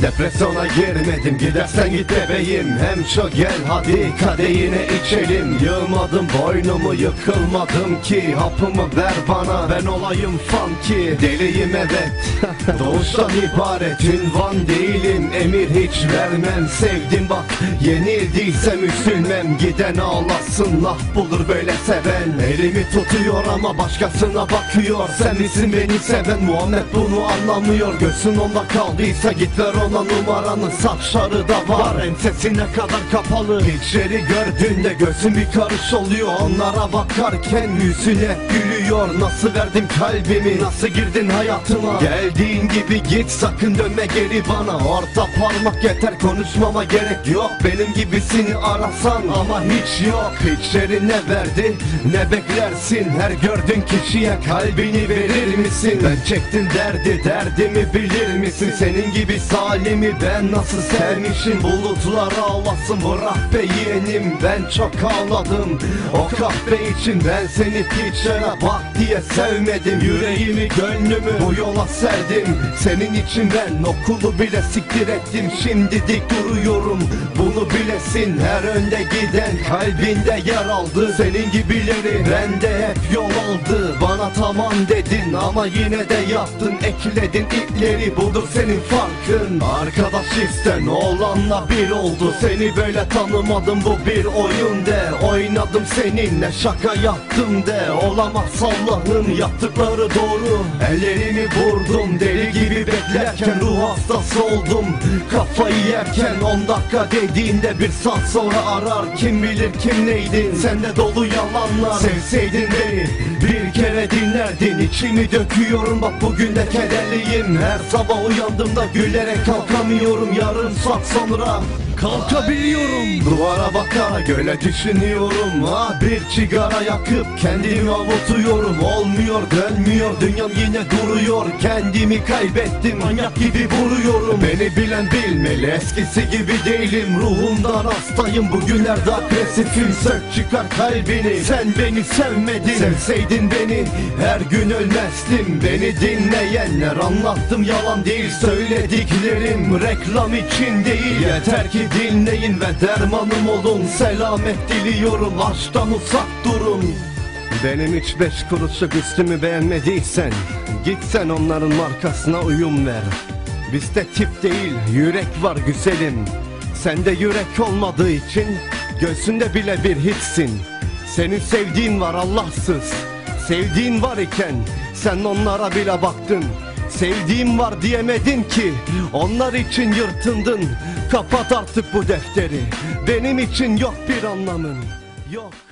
Depresyona girmedim, gidersen git bebeğim. Hemşo gel hadi kadehine içelim. Yığmadım boynumu, yıkılmadım ki. Hapımı ver bana, ben olayım funky. Deliyim evet, doğuştan ibaret. Ünvan değilim, emir hiç vermem. Sevdim bak, yenildiysem üzülmem. Giden ağlasın, laf bulur böyle seven. Elimi tutuyor ama başkasına bakıyor. Sen misin beni seven? Muhammed bunu anlamıyor. Göğsün onda kaldıysa git ver ona numaranı. Saçları da var, ensesine kadar kapalı. Hiçleri gördüğünde gözün bir karış oluyor. Onlara bakarken yüzüne gülüyor. Nasıl verdim kalbimi, nasıl girdin hayatıma? Geldiğin gibi git, sakın dönme geri bana. Orta parmak yeter, konuşmama gerek yok. Benim gibisini arasan ama hiç yok. Hiçleri ne verdi ne beklersin? Her gördüğün kişiye kalbini verir misin? Ben çektim derdi, derdimi bilir misin? Senin gibi salimi ben nasıl sevmişim? Bulutlar ağlasın bırak be yeğenim. Ben çok ağladım o kahve için. Ben seni piçlere bak diye sevmedim. Yüreğimi gönlümü bu yola serdim. Senin için ben okulu bile siktir ettim. Şimdi dik duruyorum, bunu bilesin. Her önde giden kalbinde yer aldı. Senin gibileri bende hep yol aldı. Bana tamam dedin ama yine de yaptın. Ekledin ipleri, budur senin farkın. Arkadaş isten oğlanla bir oldu. Seni böyle tanımadım, bu bir oyun de. Oynadım seninle, şaka yaptım de. Olamaz Allah'ın yaptıkları doğru. Ellerimi vurdum deli gibi beklerken. Ruh hastası oldum kafayı yerken. 10 dakika dediğinde bir saat sonra arar. Kim bilir kim neydin, sende dolu yalanlar. Sevseydin beni bir kere dinlerdin. İçimi döküyorum bak bugün de kederliyim. Her sabah uyandığımda gülerek kalkamıyorum. Yarım saat sonra kalkabiliyorum. Duvara bakarak öyle düşünüyorum. Bir sigara yakıp kendimi avutuyorum. Olmuyor dönmüyor, dünyam yine duruyor. Kendimi kaybettim, manyak gibi vuruyorum. Beni bilen bilmeli, eskisi gibi değilim. Ruhumdan hastayım, bugünlerde agresifim. Sök çıkar kalbini, sen beni sevmedin. Sevseydin beni her gün ölmezdim. Beni dinleyenler anlattım, yalan değil söylediklerim. Reklam için değil, yeter ki dinleyin ve dermanım olun. Selamet diliyorum, aşktan uzak durun. Benim hiç 5 kuruşluk üstümü beğenmediysen git sen onların markasına uyum ver. Bizde tip değil yürek var güzelim. Sende yürek olmadığı için göğsünde bile bir hiçsin. Senin sevdiğin var Allahsız. Sevdiğin var iken sen onlara bile baktın. Sevdiğim var diyemedin ki, onlar için yırtındın. Kapat artık bu defteri, benim için yok bir anlamın. Yok.